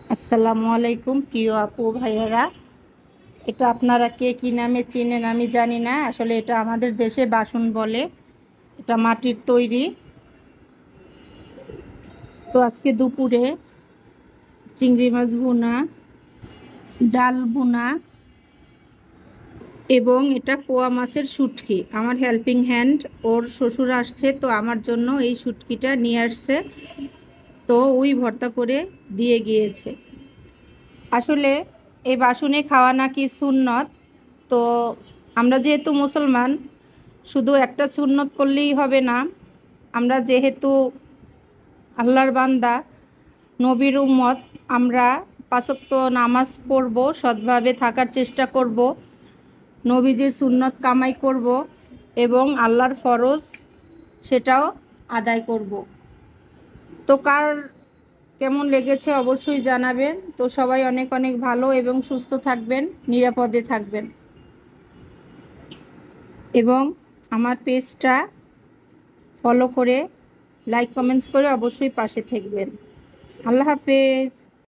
আসসালামু আলাইকুম প্রিয় আপু ভাইয়েরা। এটা আপনারা কে কী নামে চেনেন আমি জানি না। আসলে এটা আমাদের দেশে বাসন বলে। এটা মাটির তৈরি। তো আজকে দুপুরে চিংড়ি মাছ ভুনা, ডাল ভুনা এবং এটা পোয়া মাছের শুটকি। আমার হেল্পিং হ্যান্ড ওর শ্বশুর আসছে, তো আমার জন্য এই শুটকিটা নিয়ে আসছে। তো ওই ভর্তা করে দিয়ে গিয়েছে। আসলে এই বাসনে খাওয়া নাকি সুন্নত। তো আমরা যেহেতু মুসলমান, শুধু একটা সুন্নত করলেই হবে না। আমরা যেহেতু আল্লাহর বান্দা, নবীর উম্মত, আমরা ৫ ওয়াক্ত নামাজ পড়ব, সৎভাবে থাকার চেষ্টা করব, নবীজির সুন্নত কামাই করব এবং আল্লাহর ফরজ সেটাও আদায় করব। তো কার কেমন লেগেছে অবশ্যই জানাবেন। তো সবাই অনেক অনেক ভালো এবং সুস্থ থাকবেন, নিরাপদে থাকবেন এবং আমার পেজটা ফলো করে লাইক কমেন্টস করে অবশ্যই পাশে থাকবেন। আল্লাহ হাফেজ।